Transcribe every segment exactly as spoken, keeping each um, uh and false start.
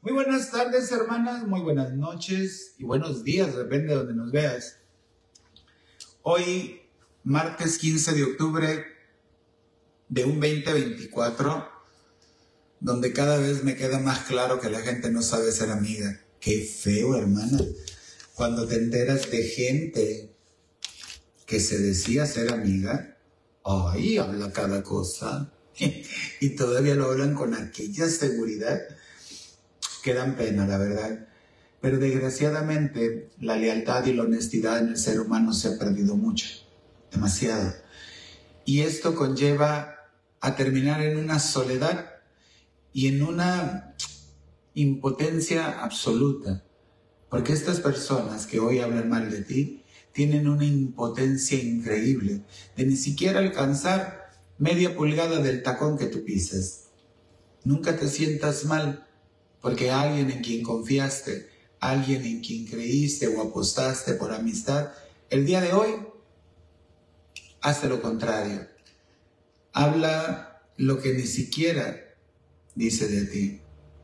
Muy buenas tardes, hermanas, muy buenas noches y buenos días, depende de donde nos veas. Hoy, martes quince de octubre de un veinte veinticuatro, donde cada vez me queda más claro que la gente no sabe ser amiga. Qué feo, hermana, cuando te enteras de gente que se decía ser amiga. Ay, habla cada cosa y todavía lo hablan con aquella seguridad que dan pena, la verdad. Pero desgraciadamente la lealtad y la honestidad en el ser humano se ha perdido mucho, demasiado. Y esto conlleva a terminar en una soledad y en una impotencia absoluta. Porque estas personas que hoy hablan mal de ti tienen una impotencia increíble de ni siquiera alcanzar media pulgada del tacón que tú pisas. Nunca te sientas mal porque alguien en quien confiaste, alguien en quien creíste o apostaste por amistad, el día de hoy hace lo contrario. Habla lo que ni siquiera dice de ti.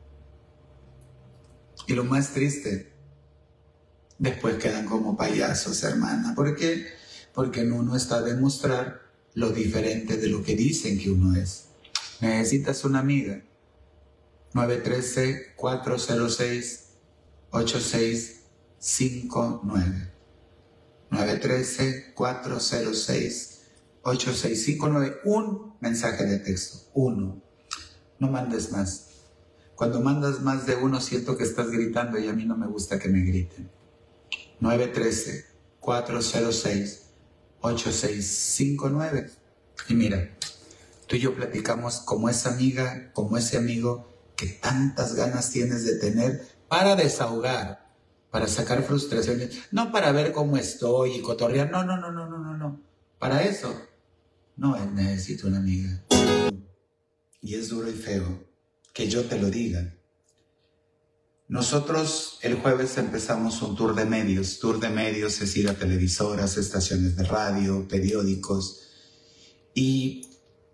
Y lo más triste, después quedan como payasos, hermana. ¿Por qué? Porque en uno está a demostrar lo diferente de lo que dicen que uno es. Necesitas una amiga. nueve uno tres, cuatro cero seis, ocho seis cinco nueve. nueve uno tres, cuatro cero seis, ocho seis cinco nueve. Un mensaje de texto. Uno. No mandes más. Cuando mandas más de uno siento que estás gritando y a mí no me gusta que me griten. nueve uno tres, cuatro cero seis, ocho seis cinco nueve. Y mira, tú y yo platicamos como esa amiga, como ese amigo que tantas ganas tienes de tener para desahogar, para sacar frustraciones, no para ver cómo estoy y cotorrear, no, no, no, no, no, no, no. Para eso, no necesito una amiga. Y es duro y feo que yo te lo diga. Nosotros el jueves empezamos un tour de medios. Tour de medios es ir a televisoras, estaciones de radio, periódicos. Y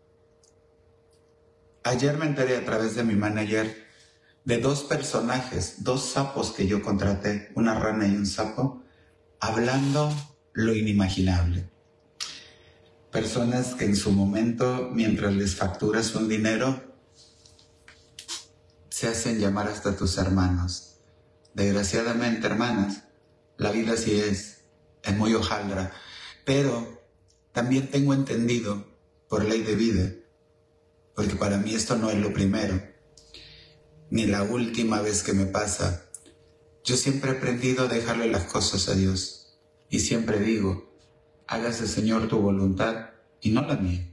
ayer me enteré a través de mi manager de dos personajes, dos sapos que yo contraté, una rana y un sapo, hablando lo inimaginable. Personas que en su momento, mientras les facturas un dinero, se hacen llamar hasta tus hermanos. Desgraciadamente, hermanas, la vida así es, es muy hojaldra. Pero también tengo entendido, por ley de vida, porque para mí esto no es lo primero, ni la última vez que me pasa. Yo siempre he aprendido a dejarle las cosas a Dios. Y siempre digo, hágase, Señor, tu voluntad y no la mía.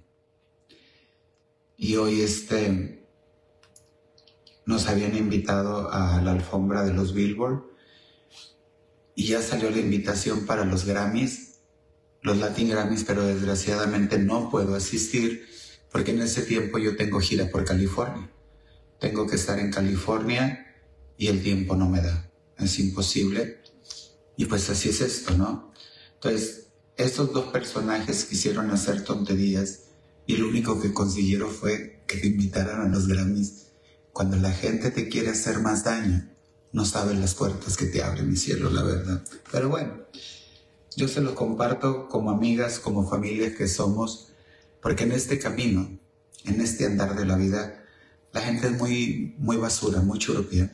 Y hoy este, nos habían invitado a la alfombra de los Billboard y ya salió la invitación para los Grammys, los Latin Grammys, pero desgraciadamente no puedo asistir porque en ese tiempo yo tengo gira por California. Tengo que estar en California y el tiempo no me da. Es imposible. Y pues así es esto, ¿no? Entonces, estos dos personajes quisieron hacer tonterías y lo único que consiguieron fue que te invitaran a los Grammys. Cuando la gente te quiere hacer más daño, no sabes las puertas que te abre, mi cielo, la verdad. Pero bueno, yo se los comparto como amigas, como familias que somos, porque en este camino, en este andar de la vida, la gente es muy, muy basura, muy churupia.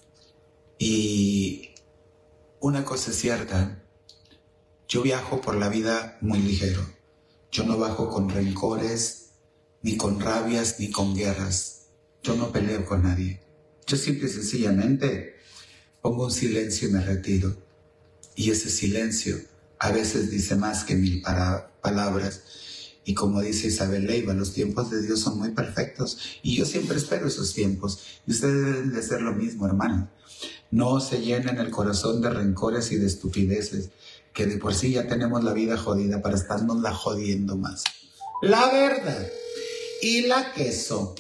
Y una cosa es cierta, yo viajo por la vida muy ligero. Yo no bajo con rencores, ni con rabias, ni con guerras. Yo no peleo con nadie. Yo simple y sencillamente pongo un silencio y me retiro. Y ese silencio a veces dice más que mil para palabras. Y como dice Isabel Leiva, los tiempos de Dios son muy perfectos. Y yo siempre espero esos tiempos. Y ustedes deben de hacer lo mismo, hermanos. No se llenen el corazón de rencores y de estupideces, que de por sí ya tenemos la vida jodida para estarnos la jodiendo más. La verdad. Y la queso.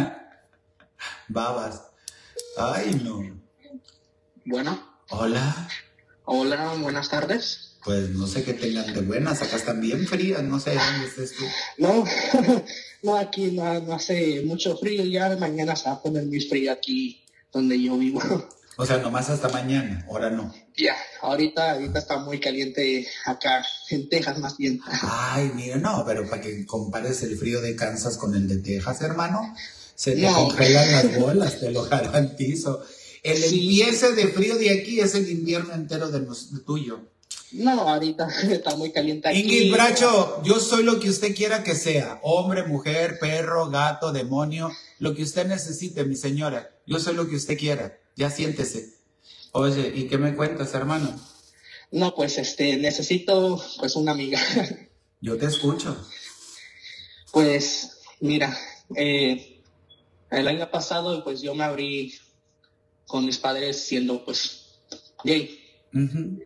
Babas. Ay, no. Bueno. Hola. Hola, buenas tardes. Pues no sé qué tengan de buenas, acá están bien frías, no sé dónde estés tú. No, no, aquí no, no hace mucho frío, ya mañana se va a poner muy frío aquí donde yo vivo. O sea, nomás hasta mañana, ahora no. Ya, ahorita, ahorita está muy caliente acá, en Texas más bien. Ay, mira, no, pero para que compares el frío de Kansas con el de Texas, hermano, se te No. congelan las bolas, te lo garantizo. El Sí. empiece de frío de aquí es el invierno entero de nos- de tuyo. No, ahorita está muy caliente aquí. Ingrid Bracho, yo soy lo que usted quiera que sea, hombre, mujer, perro, gato, demonio, lo que usted necesite, mi señora. Yo soy lo que usted quiera, ya siéntese. Oye, ¿y qué me cuentas, hermano? No, pues este, necesito pues una amiga. Yo te escucho. Pues mira, eh, el año pasado pues yo me abrí con mis padres siendo pues gay. Ujú.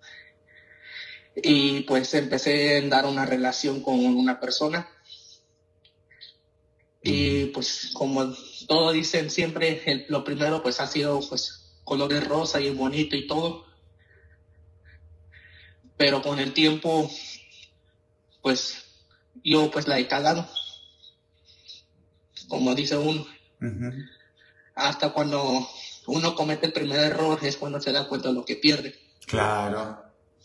Y pues empecé a dar una relación con una persona. Y pues como todos dicen siempre, el- lo primero pues ha sido pues colores rosa y bonito y todo. Pero con el tiempo pues yo pues la he cagado. Como dice uno, Ujú. hasta cuando uno comete el primer error es cuando se da cuenta de lo que pierde. Claro.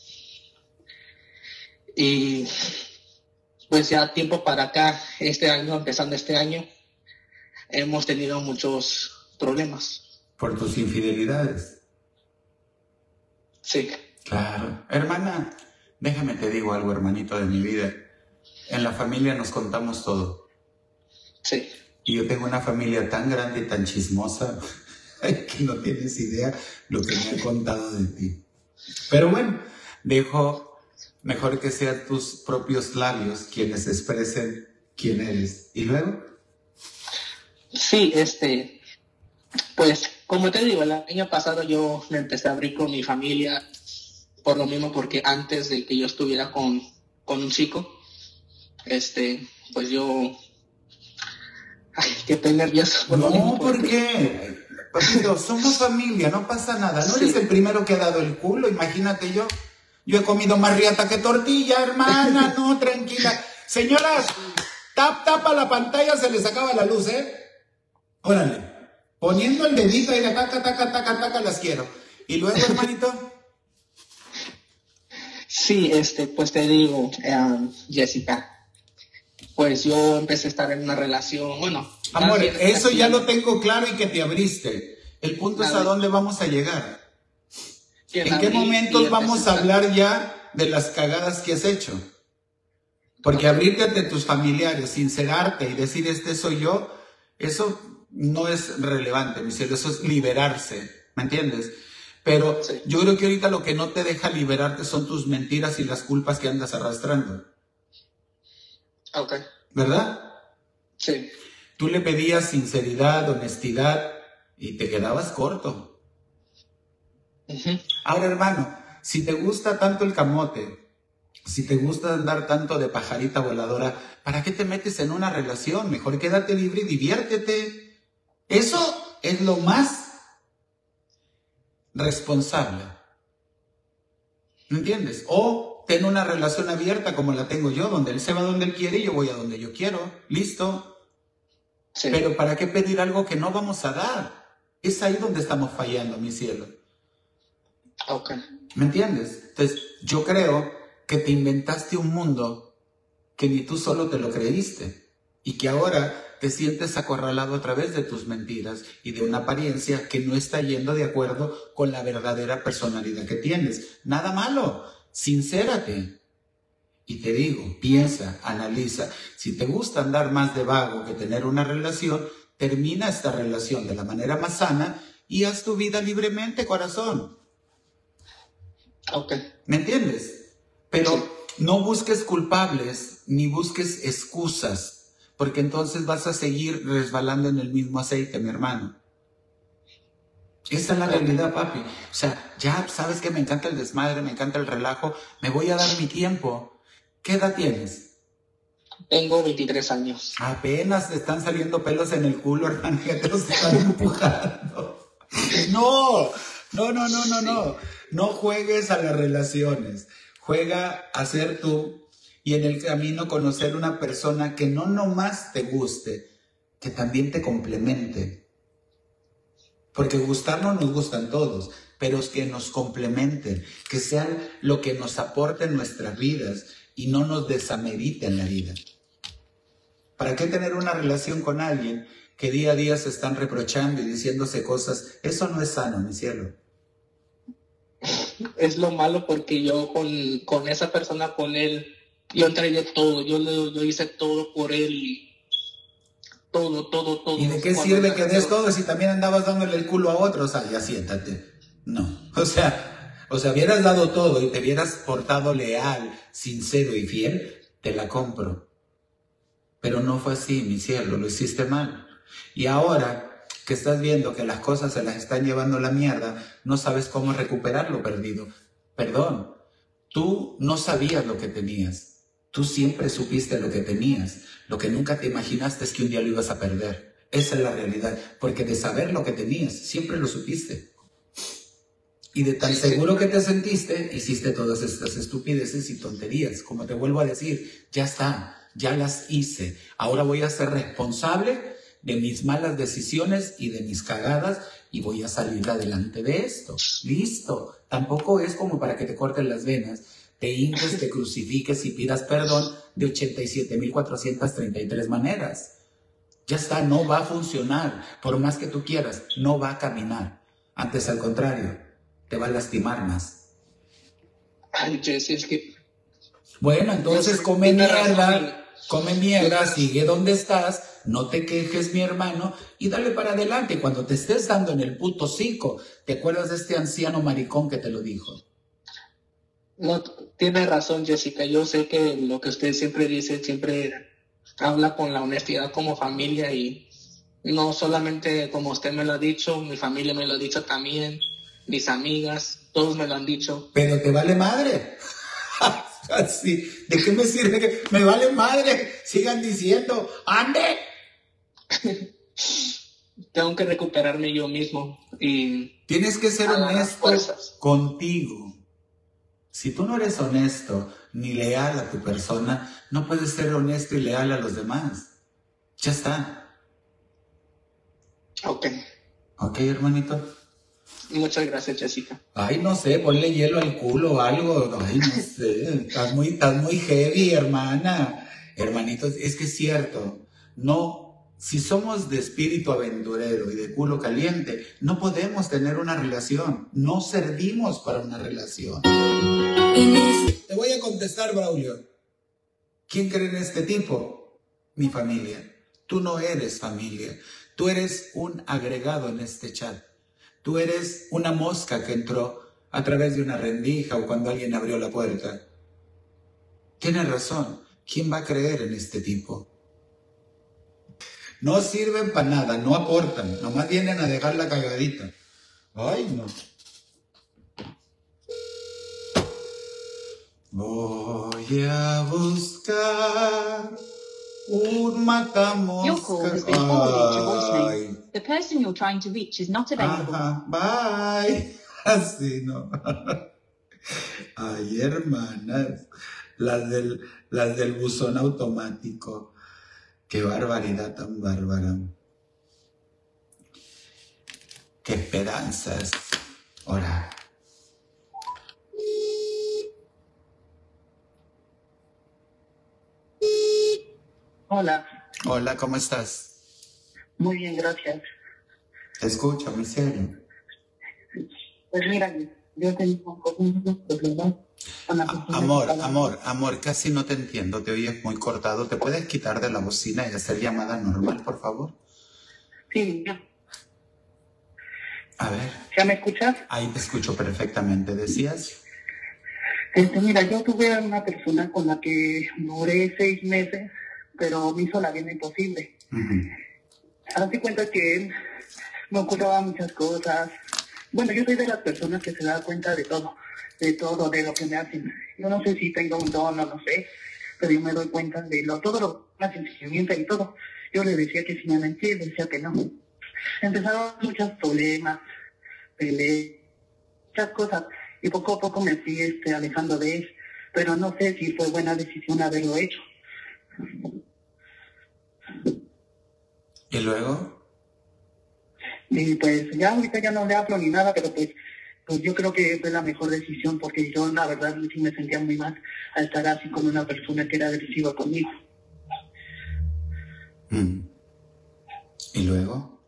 Y pues ya tiempo para acá, este año, empezando este año, hemos tenido muchos problemas. Por tus infidelidades. Sí, Claro. Hermana, déjame te digo algo, hermanito de mi vida. En la familia nos contamos todo. sí, Y yo tengo una familia tan grande y tan chismosa que no tienes idea lo que me han contado de ti. Pero bueno, dejo mejor que sean tus propios labios quienes expresen quién eres. ¿Y luego? sí, este, pues como te digo, el año pasado yo me empecé a abrir con mi familia por lo mismo, porque antes de que yo estuviera con, con un chico, este, pues yo, ay, que estoy nervioso. Por lo mismo, No, ¿por porque- qué? Papito, somos familia, no pasa nada. No eres Sí. el primero que ha dado el culo, imagínate yo. Yo he comido más riata que tortilla, hermana, no, tranquila. Señoras, tap, tapa la pantalla, se les acaba la luz, ¿eh? Órale, poniendo el dedito ahí, taca, taca, taca, taca, las quiero. Y luego, hermanito, Sí, este, pues te digo, eh, Jessica, pues yo empecé a estar en una relación, bueno. más amor, bien eso ya relación, lo tengo claro y que te abriste. El punto es a dónde vamos a llegar. que ¿En la qué abrí y momentos empecé vamos a estar- hablar ya de las cagadas que has hecho? Porque abrirte ante tus familiares, sincerarte y decir este soy yo, eso no es relevante, mi cielo, eso es liberarse, ¿me entiendes? Pero Sí. yo creo que ahorita lo que no te deja liberarte son tus mentiras y las culpas que andas arrastrando, Ok, ¿verdad? sí, Tú le pedías sinceridad, honestidad y te quedabas corto. ujú, Ahora, hermano, si te gusta tanto el camote, si te gusta andar tanto de pajarita voladora, ¿para qué te metes en una relación? Mejor quédate libre y diviértete. Eso es lo más responsable. ¿Me entiendes? O ten una relación abierta como la tengo yo, donde él se va donde él quiere y yo voy a donde yo quiero. Listo. sí, Pero ¿para qué pedir algo que no vamos a dar? Es ahí donde estamos fallando, mi cielo. ok, ¿Me entiendes? Entonces, yo creo que te inventaste un mundo que ni tú solo te lo creíste y que ahora te sientes acorralado a través de tus mentiras y de una apariencia que no está yendo de acuerdo con la verdadera personalidad que tienes. Nada malo, sincérate. Y te digo, piensa, analiza. Si te gusta andar más de vago que tener una relación, termina esta relación de la manera más sana y haz tu vida libremente, corazón. ok, ¿Me entiendes? Pero Sí. no busques culpables ni busques excusas, porque entonces vas a seguir resbalando en el mismo aceite, mi hermano. Esa es la realidad, papi. O sea, ya sabes que me encanta el desmadre, me encanta el relajo, me voy a dar mi tiempo. ¿Qué edad tienes? tengo veintitrés años. Apenas te están saliendo pelos en el culo, hermano, que te los están empujando. No, no, no, no, no, no. No juegues a las relaciones. Juega a ser tú y en el camino conocer una persona que no nomás te guste, que también te complemente. Porque gustarnos nos gustan todos, pero es que nos complementen, que sean lo que nos aporte en nuestras vidas y no nos desamerite en la vida. ¿Para qué tener una relación con alguien que día a día se están reprochando y diciéndose cosas? Eso no es sano, mi cielo. Es lo malo porque yo con, con esa persona, con él, yo entregué todo, yo, le, yo hice todo por él, todo, todo, todo. ¿Y de qué Cuando sirve que des todo si también andabas dándole el culo a otro? O sea, ya siéntate. No, o sea, o sea, hubieras dado todo y te hubieras portado leal, sincero y fiel, te la compro. Pero no fue así, mi cielo, lo hiciste mal. Y ahora que estás viendo que las cosas se las están llevando a la mierda, no sabes cómo recuperar lo perdido. Perdón, tú no sabías lo que tenías. Tú siempre supiste lo que tenías. Lo que nunca te imaginaste es que un día lo ibas a perder. Esa es la realidad. Porque de saber lo que tenías, siempre lo supiste. Y de tan seguro que te sentiste, hiciste todas estas estupideces y tonterías. Como te vuelvo a decir, ya está, ya las hice. Ahora voy a ser responsable de mis malas decisiones y de mis cagadas y voy a salir adelante de esto. Listo. Tampoco es como para que te corten las venas, te hinques, te crucifiques y pidas perdón de ochenta y siete mil cuatrocientas treinta y tres maneras. Ya está, no va a funcionar. Por más que tú quieras, no va a caminar. Antes, al contrario, te va a lastimar más. Ay, Jesse, es que... Bueno, entonces no, come mierda, come mierda, sigue donde estás, no te quejes, mi hermano, y dale para adelante. Cuando te estés dando en el puto hocico, ¿te acuerdas de este anciano maricón que te lo dijo? No, tiene razón, Jessica. Yo sé que lo que usted siempre dice, siempre habla con la honestidad como familia y no solamente como usted me lo ha dicho, mi familia me lo ha dicho también, mis amigas, todos me lo han dicho. Pero te vale madre. Así, ¿de qué me sirve que me vale madre? Sigan diciendo, ¡ande! Tengo que recuperarme yo mismo y tienes que ser honesto contigo. Si tú no eres honesto ni leal a tu persona, no puedes ser honesto y leal a los demás. Ya está. Ok. Ok, hermanito. Muchas gracias, Jessica. Ay, no sé, ponle hielo al culo o algo. Ay, no sé. Estás muy, estás muy heavy, hermana. Hermanito, es que es cierto. No, si somos de espíritu aventurero y de culo caliente, no podemos tener una relación. No servimos para una relación. Te voy a contestar, Braulio. ¿Quién cree en este tipo? Mi familia. Tú no eres familia. Tú eres un agregado en este chat. Tú eres una mosca que entró a través de una rendija o cuando alguien abrió la puerta. Tienes razón. ¿Quién va a creer en este tipo? No sirven para nada, no aportan. Nomás vienen a dejar la cagadita. Ay, no. Voy a buscar un matamoscas. Your call has been forwarded to voicemail. The person you're trying to reach is not available. Ajá, bye. Así no. Ay, hermanas. Las del, las del buzón automático. Qué barbaridad tan bárbara. Qué esperanzas. Ahora. Hola. Hola, ¿cómo estás? Muy bien, gracias. Te escucho, mi cielo. Pues mira, yo tengo unos problemas con la persona. Amor, amor, amor, casi no te entiendo, te oyes muy cortado. ¿Te puedes quitar de la bocina y hacer llamada normal, por favor? Sí, ya. A ver. ¿Ya me escuchas? Ahí te escucho perfectamente. ¿Decías? Este, mira, yo tuve a una persona con la que duré seis meses, pero me hizo la vida imposible. Uh-huh. Hazte cuenta que él me ocultaba muchas cosas. Bueno, yo soy de las personas que se da cuenta de todo, de todo, de lo que me hacen. Yo no sé si tengo un don o no sé, pero yo me doy cuenta de lo, todo lo que me hacen, si me mienten y todo. Yo le decía que si me mentía, le decía que no. Empezaron muchos problemas, peleas, muchas cosas, y poco a poco me fui este, alejando de él, pero no sé si fue buena decisión haberlo hecho. ¿Y luego? Y pues ya ahorita ya no le hablo ni nada, pero pues, pues yo creo que fue la mejor decisión, porque yo la verdad sí me sentía muy mal al estar así con una persona que era agresiva conmigo. Mm. ¿Y luego?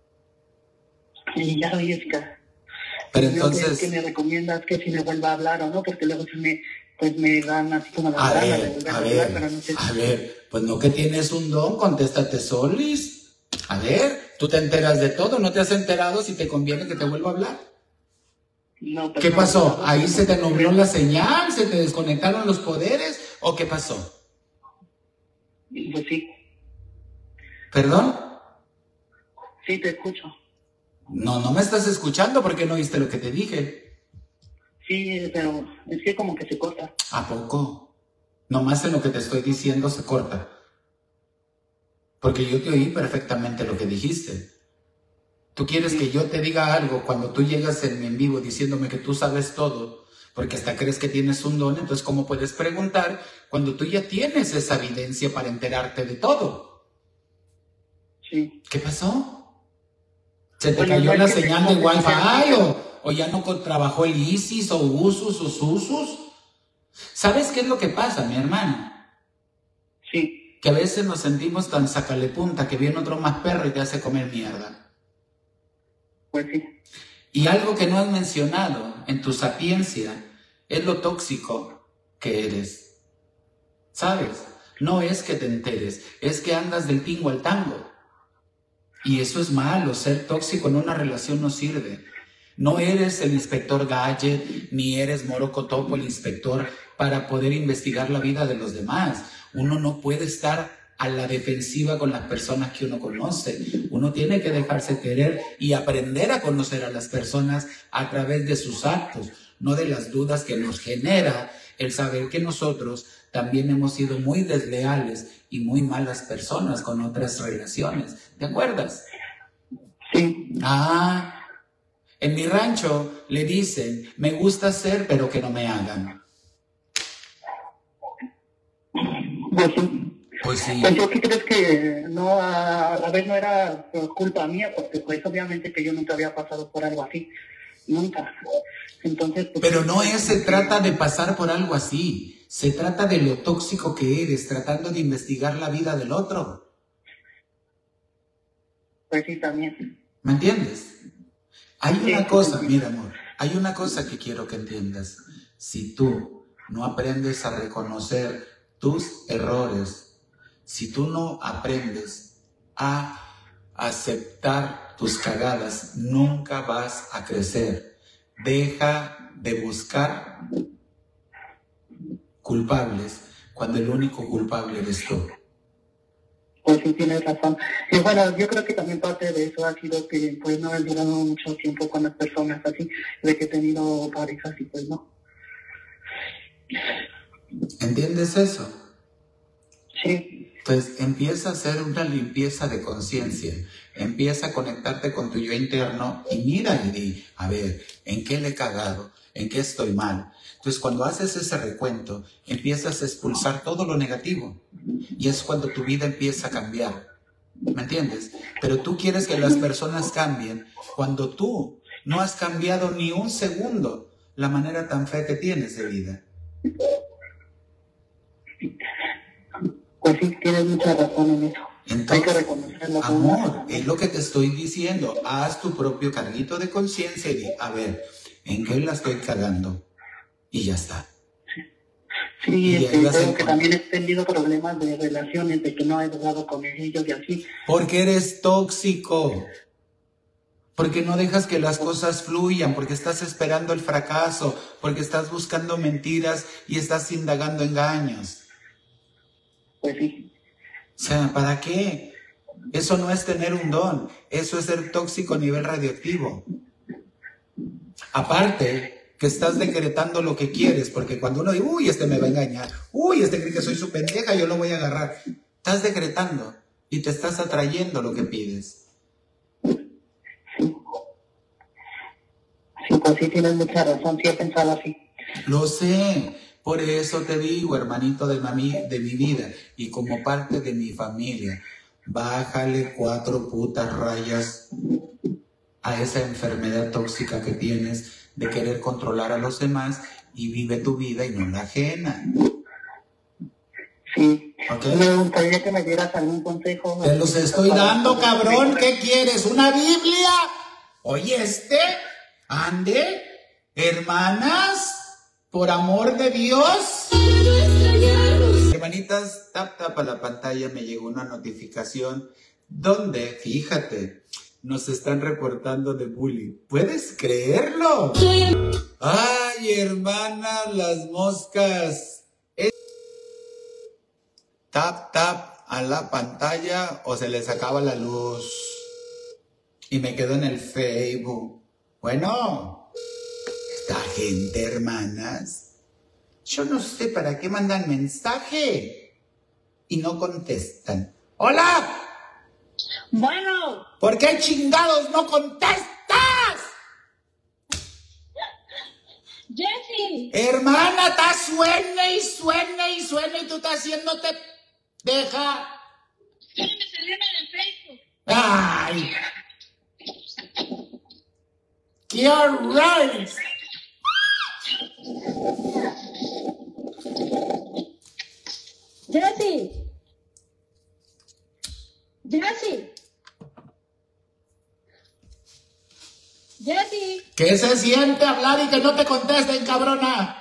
Y ya, Jessica. Pero Yo, entonces... ¿qué me recomiendas? Que si me vuelva a hablar o no, porque luego se me, pues me dan así como la A gana de ver, volver a a hablar, ver, pero no sé. a ver, pues no que tienes un don, contéstate solis. A ver, tú te enteras de todo, ¿no te has enterado si te conviene que te vuelva a hablar? No, pues ¿Qué no, pasó? no, ¿Ahí no, se te no, nubló no. la señal? ¿Se te desconectaron los poderes? ¿O qué pasó? Pues sí, ¿Perdón? sí te escucho. No, no me estás escuchando porque no oíste lo que te dije. Sí, pero es que como que se corta. ¿A poco? Nomás en lo que te estoy diciendo se corta. Porque yo te oí perfectamente lo que dijiste. Tú quieres que yo te diga algo cuando tú llegas en mi en vivo diciéndome que tú sabes todo, porque hasta crees que tienes un don, entonces ¿cómo puedes preguntar cuando tú ya tienes esa evidencia para enterarte de todo? Sí. ¿Qué pasó? ¿Se te Bueno, cayó no la es que señal me de convencí Wi-Fi a mí. o, o ya no co- trabajó el ISIS o USUS o SUSUS? ¿Sabes qué es lo que pasa, mi hermano? Sí, Que a veces nos sentimos tan sacalepunta que viene otro más perro y te hace comer mierda. pues sí. Y algo que no has mencionado en tu sapiencia es lo tóxico que eres. ¿Sabes? No es que te enteres, es que andas del tingo al tango. Y eso es malo, ser tóxico en una relación no sirve. No eres el inspector Gadget, ni eres Morocotopo el inspector para poder investigar la vida de los demás. Uno no puede estar a la defensiva con las personas que uno conoce. Uno tiene que dejarse querer y aprender a conocer a las personas a través de sus actos, no de las dudas que nos genera el saber que nosotros también hemos sido muy desleales y muy malas personas con otras relaciones. ¿Te acuerdas? Sí, Ah, en mi rancho le dicen, me gusta hacer pero que no me hagan. pues sí. Pues sí. Pues yo sí crees que no, a, a la vez no era por culpa mía, porque pues obviamente que yo nunca había pasado por algo así. Nunca. Entonces, pues, Pero no es, se trata de pasar por algo así. Se trata de lo tóxico que eres, tratando de investigar la vida del otro. pues sí, también. ¿Me entiendes? Hay Sí, una sí, cosa, sí. mira amor, hay una cosa que quiero que entiendas. Si tú no aprendes a reconocer tus errores, si tú no aprendes a aceptar tus cagadas, nunca vas a crecer. Deja de buscar culpables cuando el único culpable eres tú. Pues sí, tienes razón. Y bueno, yo creo que también parte de eso ha sido que pues no he durado mucho tiempo con las personas así, de que he tenido parejas y pues no. ¿Entiendes eso? Sí, Entonces empieza a hacer una limpieza de conciencia, empieza a conectarte con tu yo interno y mira y di, a ver, ¿en qué le he cagado? ¿En qué estoy mal? Entonces cuando haces ese recuento, empiezas a expulsar todo lo negativo y es cuando tu vida empieza a cambiar, ¿me entiendes? Pero tú quieres que las personas cambien cuando tú no has cambiado ni un segundo la manera tan fea que tienes de vida. pues sí, tienes mucha razón en eso. Entonces, Hay que reconocerlo. como amor, una- es lo que te estoy diciendo. Haz tu propio carguito de conciencia y di, a ver, ¿en qué la estoy cagando? Y ya está. Sí, y este, ahí vas a creo que encontrar- también he tenido problemas de relaciones, de que no he durado con ellos y así. Porque eres tóxico. Porque no dejas que las cosas fluyan, porque estás esperando el fracaso, porque estás buscando mentiras y estás indagando engaños. Pues sí, O sea, ¿para qué? Eso no es tener un don, eso es ser tóxico a nivel radioactivo. Aparte, que estás decretando lo que quieres, porque cuando uno dice, uy, este me va a engañar, uy, este cree que soy su pendeja, yo lo voy a agarrar. Estás decretando y te estás atrayendo lo que pides. sí. Sí, pues sí, tienes mucha razón, sí he pensado así. Lo sé, por eso te digo, hermanito de, mami, de mi vida y como parte de mi familia, bájale cuatro putas rayas a esa enfermedad tóxica que tienes de querer controlar a los demás y vive tu vida y no la ajena. Sí. ¿Okay? Me gustaría que me dieras algún consejo. Te los estoy dando, cabrón. ¿Qué quieres? ¿Una Biblia? Oye, este, ande, hermanas, por amor de Dios. Hermanitas, tap tap a la pantalla, me llegó una notificación donde, fíjate, nos están reportando de bullying. ¿Puedes creerlo? Ay, hermanas, las moscas. Es... Tap tap a la pantalla o se les acaba la luz. Y me quedo en el Facebook. Bueno, esta gente, hermanas, yo no sé para qué mandan mensaje y no contestan. ¡Hola! Bueno. ¿Por qué chingados no contestas? Jessie. Hermana, está suene y suene y suene y tú estás haciéndote... Deja. Déjame salirme del Facebook. ¡Ay! ¡Qué horror! Jessie. Jessie. Jessie. ¿Qué se siente hablar y que no te contesten, cabrona?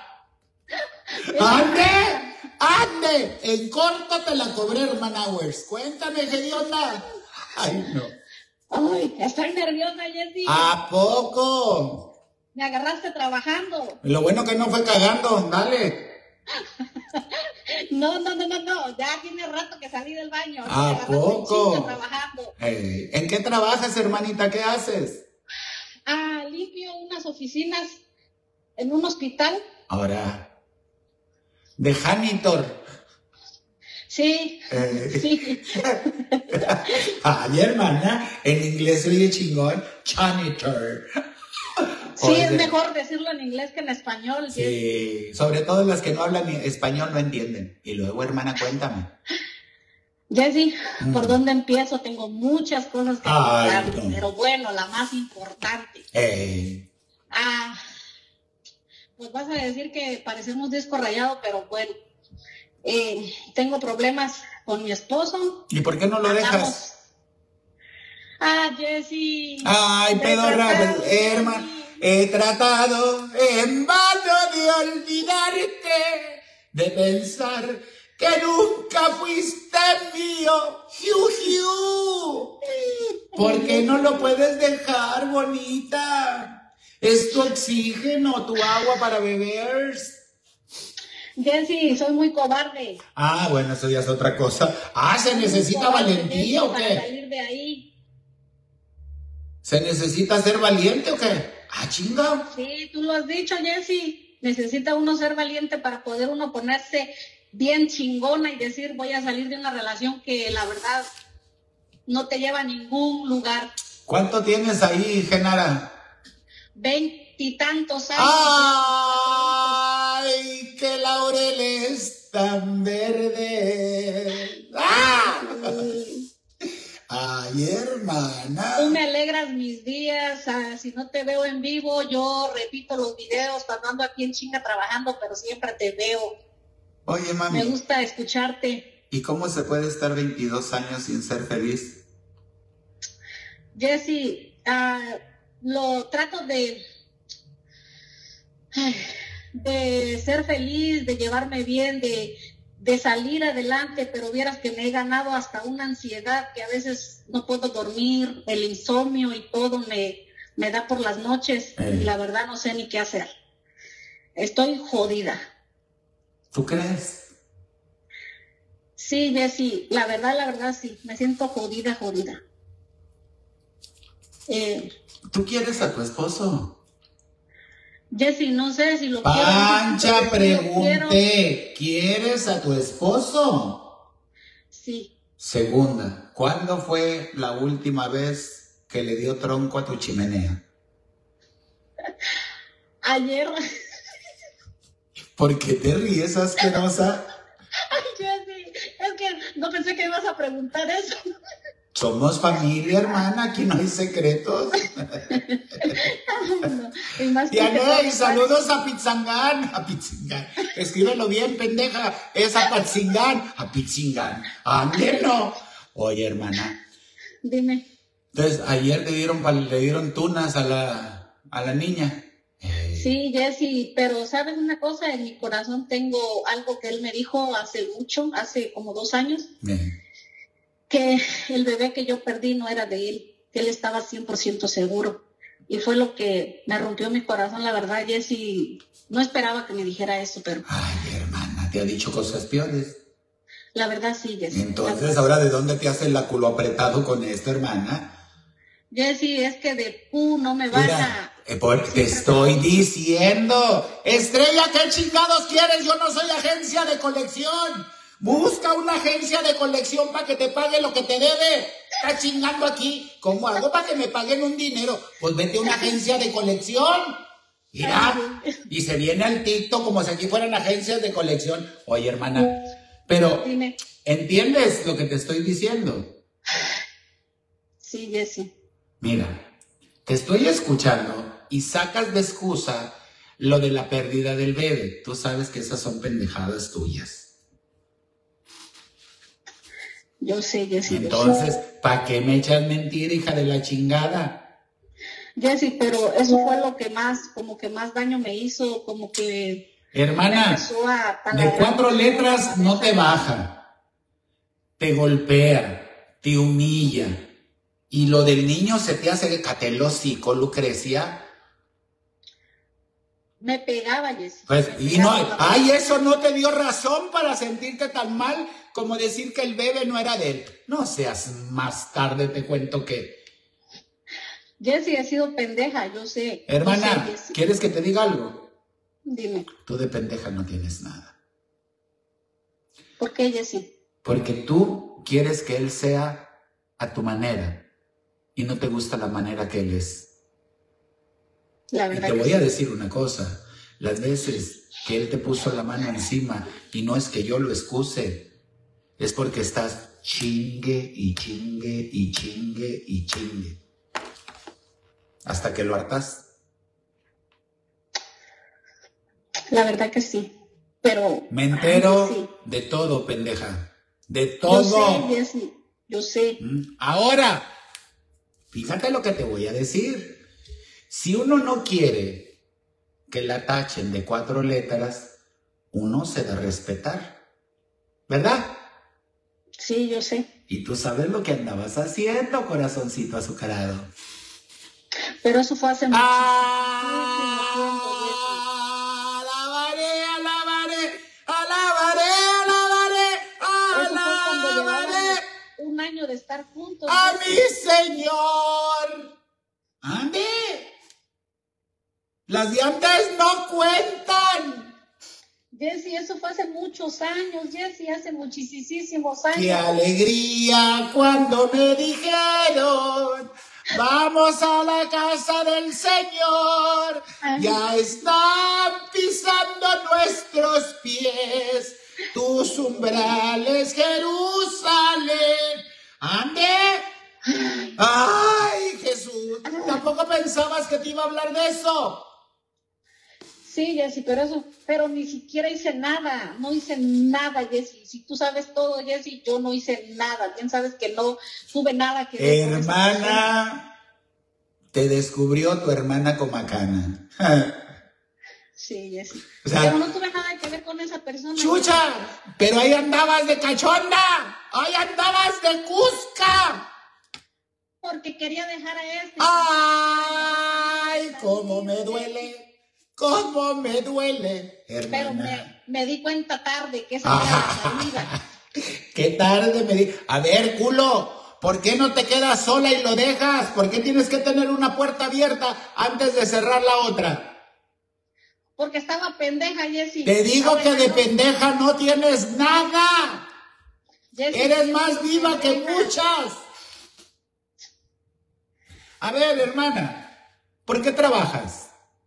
¡Ande! ¡Ande! En corto te la cobré, hermana Wers. Cuéntame, ¿qué onda? Ay, no. Ay, estoy nerviosa, Jessie. ¿A poco? Me agarraste trabajando. Lo bueno que no fue cagando, dale. No, no, no, no, no. Ya tiene rato que salí del baño. ¿A poco? Trabajando. Eh, ¿En qué trabajas, hermanita? ¿Qué haces? Ah, limpio unas oficinas en un hospital. Ahora, de janitor. Sí, Eh. sí. Ay, hermana, en inglés oye chingón, janitor. Sí, Oye, es mejor decirlo en inglés que en español. Sí, sobre todo las que no hablan español no entienden. Y luego, hermana, cuéntame. Jessie, Mm. ¿por dónde empiezo? Tengo muchas cosas que Ay, contar, no. pero bueno, la más importante. Eh, Ah, pues vas a decir que parecemos disco rayado, pero bueno, eh, tengo problemas con mi esposo. ¿Y por qué no lo Andamos- dejas? Ah, Jessie. Ay, he pedorra, tratado, hermana, Jessie. he tratado en vano de olvidarte, de pensar que nunca fuiste mío. Jiu, jiu. ¿Por qué no lo puedes dejar, bonita? Es tu oxígeno, tu agua para beber. Jessie, soy muy cobarde. Ah, bueno, eso ya es otra cosa. Ah, ¿se necesita Cobarde, valentía Jessie, o para qué? salir de ahí. ¿Se necesita ser valiente o qué? Ah, chinga. Sí, tú lo has dicho, Jessie. Necesita uno ser valiente para poder uno ponerse bien chingona y decir, voy a salir de una relación que la verdad no te lleva a ningún lugar. ¿Cuánto tienes ahí, Genara? Veintitantos años. ¡Ay, que laurel es tan verde! ¡Ah! ¡Ay, hermana! Tú me alegras mis días. Ah, si no te veo en vivo, yo repito los videos cuando ando aquí en chinga trabajando, pero siempre te veo. Oye, Me mami, gusta escucharte. ¿y cómo se puede estar veintidós años sin ser feliz? Jessie, ah, lo trato de, de ser feliz, de llevarme bien, de, de salir adelante, pero vieras que me he ganado hasta una ansiedad que a veces no puedo dormir, el insomnio y todo me, me da por las noches Eh. y la verdad no sé ni qué hacer. Estoy jodida. ¿Tú crees? Sí, Jessie, la verdad, la verdad sí, me siento jodida, jodida. Eh, ¿Tú quieres a tu esposo? Jessie, no sé si lo Pancha, quiero. si lo quiero. pregunté, ¿quieres a tu esposo? Sí. Segunda, ¿cuándo fue la última vez que le dio tronco a tu chimenea? Ayer. ¿Por qué te ríes, asquerosa? Ay, Jessie, es que no pensé que ibas a preguntar eso. Somos familia, hermana, aquí no hay secretos. No, y más Y que Aney, te- saludos a Pizzangán, a Pizzingán. Escríbelo bien, pendeja. Es a Pizzingán, a Pizzingán. Ande, no. Oye, hermana. Dime. Entonces, ayer le dieron, pal- le dieron tunas a la, a la niña. Eh, Sí, Jessy, pero sabes una cosa, en mi corazón tengo algo que él me dijo hace mucho, hace como dos años, eh. que el bebé que yo perdí no era de él, que él estaba cien por ciento seguro. Y fue lo que me rompió mi corazón, la verdad, Jessy. No esperaba que me dijera eso, pero Ay, hermana, te ha dicho cosas peores. la verdad sí, Jessy. Entonces, ahora, ¿de dónde te hace la culo apretado con esto, hermana? Jessy, es que de pu no me baja. Mira, eh, por- te estoy diciendo. Estrella, ¿qué chingados quieres? Yo no soy agencia de colección. Busca una agencia de colección para que te pague lo que te debe. Está chingando aquí. ¿Cómo hago para que me paguen un dinero? Pues vete a una agencia de colección. Mira, y se viene al TikTok como si aquí fueran agencias de colección. Oye, hermana, pero Dime. ¿entiendes lo que te estoy diciendo? Sí, Jessy. Mira, te estoy escuchando y sacas de excusa lo de la pérdida del bebé. Tú sabes que esas son pendejadas tuyas. Yo sé, Jessy. yo Entonces, sé. ¿para qué me echas mentira, hija de la chingada? Jessy, pero eso fue lo que más, como que más daño me hizo, como que me Hermana, empezó a de taladrar. cuatro letras no te baja. Te golpea, te humilla. Y lo del niño se te hace catelocico, Lucrecia. Me pegaba, Jessy. Pues, Me y no, pegaba. ay, eso no te dio razón para sentirte tan mal como decir que el bebé no era de él. No seas, más tarde te cuento que. Jessy, he sido pendeja, yo sé. Hermana, Yo sé, Jessy. ¿quieres que te diga algo? Dime, Tú de pendeja no tienes nada. ¿por qué, Jessy? Porque tú quieres que él sea a tu manera y no te gusta la manera que él es. La Y verdad te que voy a sí. decir una cosa. Las veces que él te puso la mano encima, y no es que yo lo excuse, es porque estás chingue y chingue y chingue y chingue. Hasta que lo hartas. La verdad que sí. Pero. Me entero Ay, sí. de todo, pendeja. De Yo todo. sé, Jessy. Yo sé. ¿Mm? Ahora, fíjate lo que te voy a decir. Si uno no quiere que la tachen de cuatro letras, uno se da a respetar. ¿Verdad? Sí, yo sé. Y tú sabes lo que andabas haciendo, corazoncito azucarado. Pero eso fue hace muchísimo tiempo, Ah, alabaré, alabaré, alabaré, alabaré, Jessy. Eso fue cuando alabaré llevábamos un año de estar juntos. a Jessy. mi Señor. ¡Ande! Las de antes no cuentan. Jessy, eso fue hace muchos años, Jessy, hace muchísimos años. ¡Qué alegría cuando me dijeron! Vamos a la casa del Señor. Ay. Ya están pisando nuestros pies tus umbrales, Jerusalén. ¡Ande! ¡Ay, Jesús! ¿Tampoco pensabas que te iba a hablar de eso? Sí, Jessy, pero eso, pero ni siquiera hice nada, no hice nada, Jessy. Si tú sabes todo, Jessy, yo no hice nada. Bien sabes que no tuve nada que ver con esa persona. Hermana, te descubrió tu hermana Comacana. Sí, Jessy. O sea, pero no tuve nada que ver con esa persona. ¡chucha! Pero ahí andabas de cachonda, ahí andabas de cusca. Porque quería dejar a este. ¡Ay, cómo me duele! ¡Cómo me duele, Pero hermana! me, me di cuenta tarde que esa era la salida. ¡Qué tarde me di! A ver, culo, ¿por qué no te quedas sola y lo dejas? ¿Por qué tienes que tener una puerta abierta antes de cerrar la otra? Porque estaba pendeja, Jessy. Te digo Estaba que de enano. pendeja no tienes nada. Jessy, Eres sí, más viva que pendeja. muchas. A ver, hermana, ¿por qué trabajas?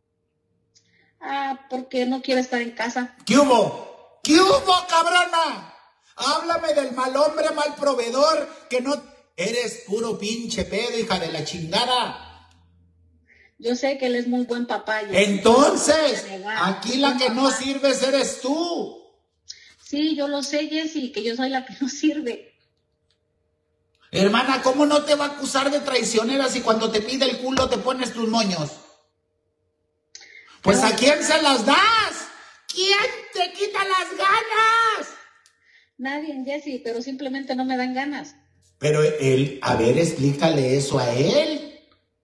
Ah, porque no quiero estar en casa. ¿Qué hubo? ¿Qué hubo, cabrona? Háblame del mal hombre, mal proveedor, que no Eres puro pinche pedo, hija de la chingada. Yo sé que él es muy buen papá. Entonces, aquí la que no sirves eres tú. Sí, yo lo sé, Jessy, que yo soy la que no sirve. Hermana, ¿cómo no te va a acusar de traicionera si cuando te pide el culo te pones tus moños? Pues ¿a quién se las das? ¿Quién te quita las ganas? Nadie, Jessy, pero simplemente no me dan ganas. Pero él, a ver, explícale eso a él.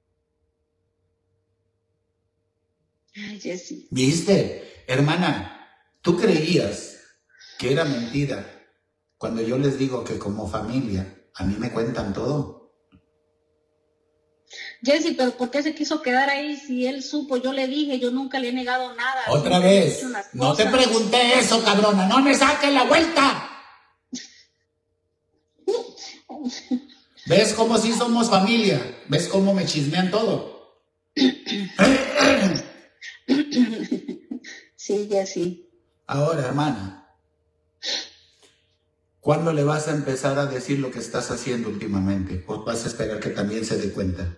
Ay, Jessy. ¿Viste? Hermana, ¿tú creías que era mentira cuando yo les digo que como familia a mí me cuentan todo? Jessy, pero ¿por qué se quiso quedar ahí si él supo? Yo le dije, yo nunca le he negado nada. Otra vez, no te pregunté eso, cabrona, no me saques la vuelta. ¿Ves cómo sí somos familia? ¿Ves cómo me chismean todo? Sí, Jessy. Ahora, hermana, ¿cuándo le vas a empezar a decir lo que estás haciendo últimamente? ¿O vas a esperar que también se dé cuenta?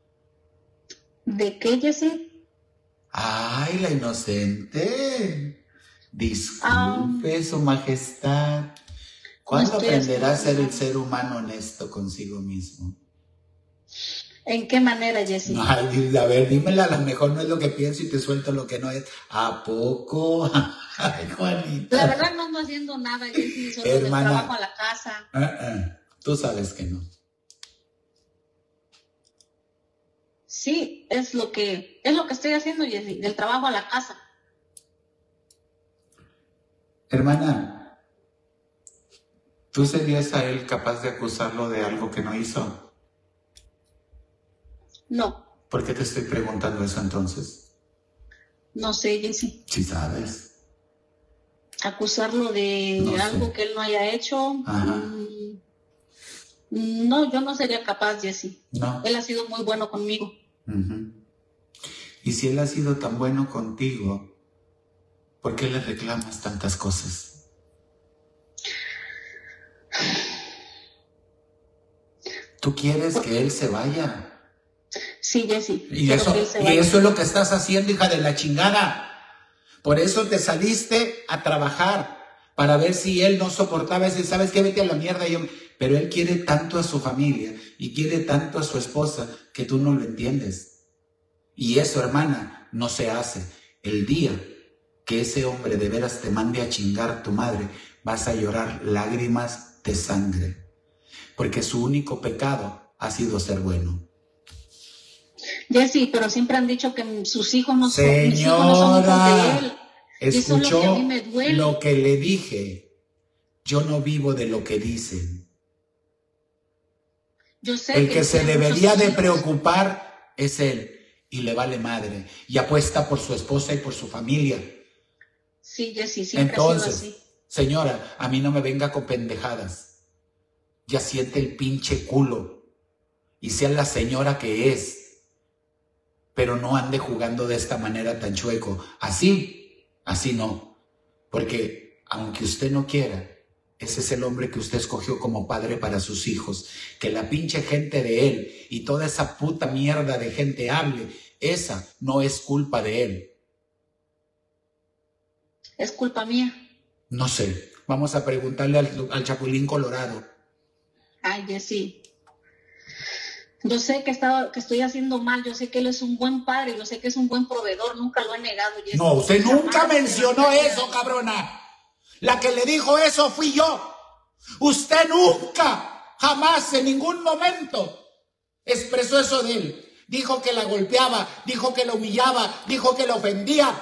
¿De qué, Jessy? ¡Ay, la inocente! Disculpe, um, su majestad. ¿Cuándo no aprenderá a ser el ser humano honesto consigo mismo? ¿En qué manera, Jessy? Ay, a ver, dímela, a lo mejor no es lo que pienso y te suelto lo que no es. ¿A poco? Ay, Juanita. La verdad no ando haciendo nada, Jessy, solo Hermana, de trabajo a la casa. Uh -uh, tú sabes que no. Sí, es lo que, es lo que estoy haciendo, Jessy, del trabajo a la casa. Hermana, ¿tú serías a él capaz de acusarlo de algo que no hizo? No. ¿Por qué te estoy preguntando eso entonces? No sé, Jessy. Sí sabes. Acusarlo de no algo sé. que él no haya hecho. Ajá. Mmm, no, yo no sería capaz, Jessy. No. Él ha sido muy bueno conmigo. Uh-huh. Y si él ha sido tan bueno contigo, ¿por qué le reclamas tantas cosas? ¿Tú quieres que él se vaya? Sí, Jessy. Y, eso, y eso es lo que estás haciendo, hija de la chingada. Por eso te saliste a trabajar, para ver si él no soportaba ese, ¿sabes qué? Vete a la mierda. Yo... Pero él quiere tanto a su familia y quiere tanto a su esposa que tú no lo entiendes. Y eso, hermana, no se hace. El día que ese hombre de veras te mande a chingar a tu madre, vas a llorar lágrimas de sangre. Porque su único pecado ha sido ser bueno. Jessy, pero siempre han dicho que sus hijos no son, Señora, mis hijos no son hijos de él. Escuchó eso es lo que a mí me duele. Lo que le dije. Yo no vivo de lo que dicen. Yo sé El que, que se debería de hijos. preocupar es él. Y le vale madre. Y apuesta por su esposa y por su familia. Sí, Jessy, siempre Entonces, ha sido así. Señora, a mí no me venga con pendejadas. Ya siente el pinche culo. Y sea la señora que es. Pero no ande jugando de esta manera tan chueco. Así, así no. Porque aunque usted no quiera, ese es el hombre que usted escogió como padre para sus hijos. Que la pinche gente de él y toda esa puta mierda de gente hable, esa no es culpa de él. Es culpa mía. No sé. Vamos a preguntarle al, al Chapulín Colorado. Ay, Jessy. Yo sé que, estaba, que estoy haciendo mal, yo sé que él es un buen padre, yo sé que es un buen proveedor, nunca lo he negado. Jessy. No, usted nunca Jamás mencionó eso, cabrona. La que le dijo eso fui yo. Usted nunca, jamás, en ningún momento expresó eso de él. Dijo que la golpeaba, dijo que la humillaba, dijo que la ofendía.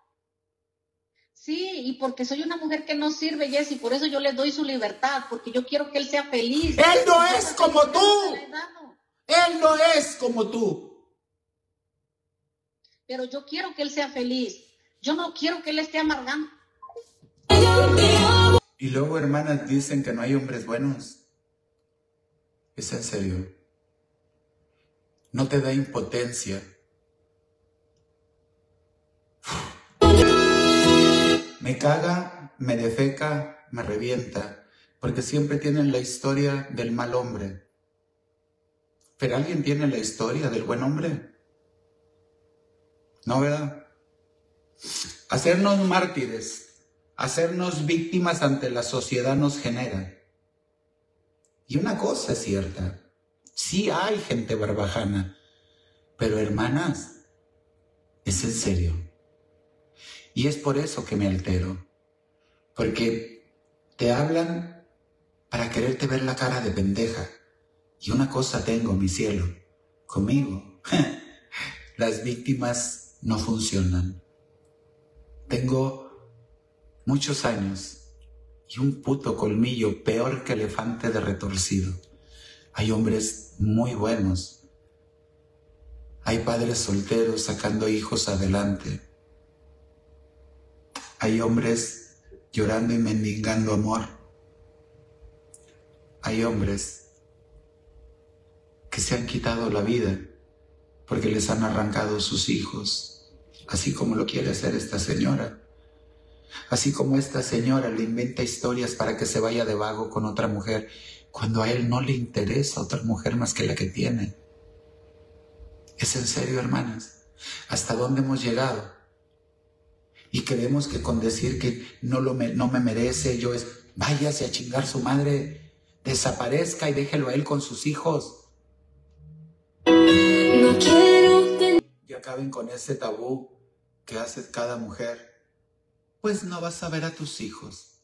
Sí, y porque soy una mujer que no sirve, Jessy, por eso yo le doy su libertad, porque yo quiero que él sea feliz. Él no Yo es sé como que tú. le he dado. Él no es como tú. Pero yo quiero que él sea feliz. Yo no quiero que él esté amargando. Y luego, hermanas, dicen que no hay hombres buenos. ¿Es en serio? ¿No te da impotencia? Me caga, me defeca, me revienta, porque siempre tienen la historia del mal hombre. Pero ¿alguien tiene la historia del buen hombre? No, ¿verdad? Hacernos mártires, hacernos víctimas ante la sociedad nos genera. Y una cosa es cierta, sí hay gente barbajana, pero hermanas, es en serio. Y es por eso que me altero, porque te hablan para quererte ver la cara de pendeja. Y una cosa tengo, mi cielo, conmigo, las víctimas no funcionan. Tengo muchos años y un puto colmillo peor que elefante de retorcido. Hay hombres muy buenos. Hay padres solteros sacando hijos adelante. Hay hombres llorando y mendigando amor. Hay hombres que se han quitado la vida porque les han arrancado sus hijos, así como lo quiere hacer esta señora. Así como esta señora le inventa historias para que se vaya de vago con otra mujer, cuando a él no le interesa otra mujer más que la que tiene. ¿Es en serio, hermanas? ¿Hasta dónde hemos llegado? Y creemos que con decir que no, lo me, no me merece, yo es, váyase a chingar su madre, desaparezca y déjelo a él con sus hijos. No quiero que... Y acaben con ese tabú que hace cada mujer. Pues no vas a ver a tus hijos.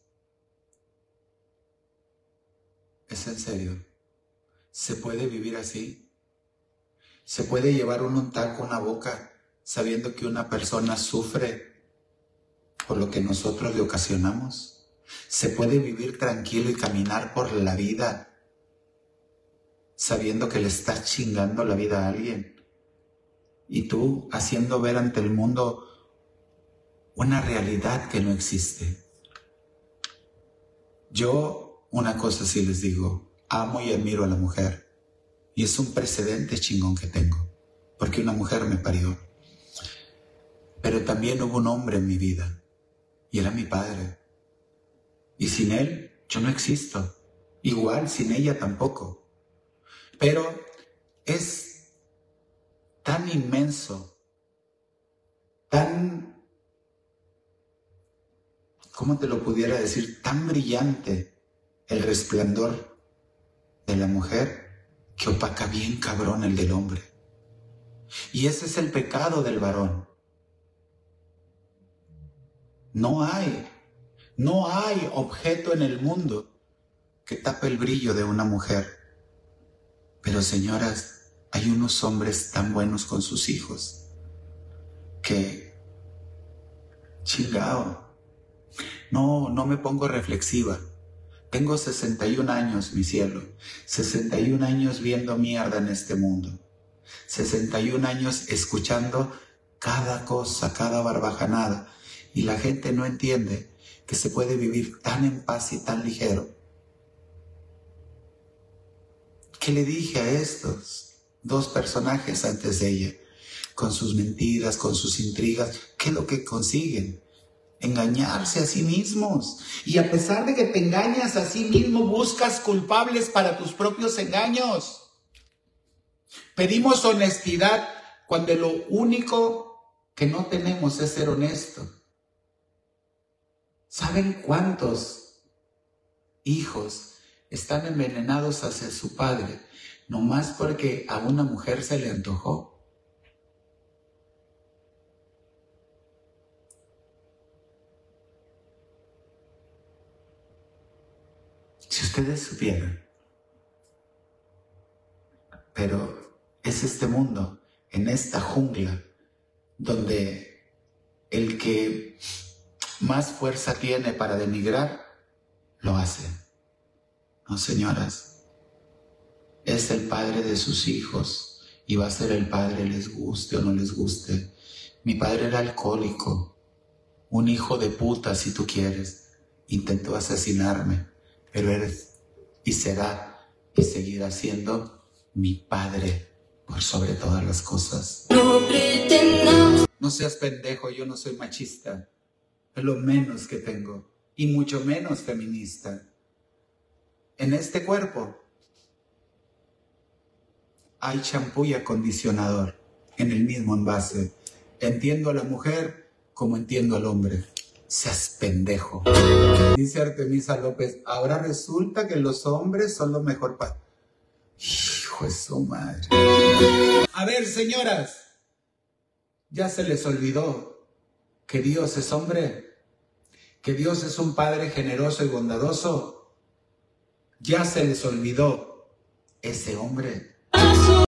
¿Es en serio? ¿Se puede vivir así? ¿Se puede llevar uno un taco en la boca sabiendo que una persona sufre por lo que nosotros le ocasionamos? ¿Se puede vivir tranquilo y caminar por la vida sabiendo que le estás chingando la vida a alguien? Y tú haciendo ver ante el mundo una realidad que no existe. Yo una cosa sí les digo, amo y admiro a la mujer. Y es un precedente chingón que tengo, porque una mujer me parió. Pero también hubo un hombre en mi vida, y era mi padre. Y sin él, yo no existo. Igual, sin ella tampoco. Pero es tan inmenso, tan, ¿cómo te lo pudiera decir? Tan brillante el resplandor de la mujer que opaca bien cabrón el del hombre. Y ese es el pecado del varón. No hay, no hay objeto en el mundo que tape el brillo de una mujer. Pero señoras, hay unos hombres tan buenos con sus hijos que, chingao, no, no me pongo reflexiva. Tengo sesenta y un años, mi cielo, sesenta y un años viendo mierda en este mundo, sesenta y un años escuchando cada cosa, cada barbajanada, y la gente no entiende que se puede vivir tan en paz y tan ligero. ¿Qué le dije a estos dos personajes antes de ella? Con sus mentiras, con sus intrigas, ¿qué es lo que consiguen? Engañarse a sí mismos. Y a pesar de que te engañas a sí mismo, buscas culpables para tus propios engaños. Pedimos honestidad cuando lo único que no tenemos es ser honesto. ¿Saben cuántos hijos están envenenados hacia su padre nomás porque a una mujer se le antojó? Si ustedes supieran, pero es este mundo, en esta jungla, donde el que más fuerza tiene para denigrar, lo hace. No, señoras, es el padre de sus hijos y va a ser el padre, les guste o no les guste. Mi padre era alcohólico, un hijo de puta si tú quieres, intentó asesinarme. Pero eres y será y seguirá siendo mi padre por sobre todas las cosas. No pretendamos. No seas pendejo, yo no soy machista. Es lo menos que tengo. Y mucho menos feminista. En este cuerpo hay champú y acondicionador en el mismo envase. Entiendo a la mujer como entiendo al hombre. Seas pendejo. Dice Artemisa López, ahora resulta que los hombres son lo mejor para... Hijo de su madre. A ver, señoras, ya se les olvidó que Dios es hombre, que Dios es un Padre generoso y bondadoso. Ya se les olvidó ese hombre.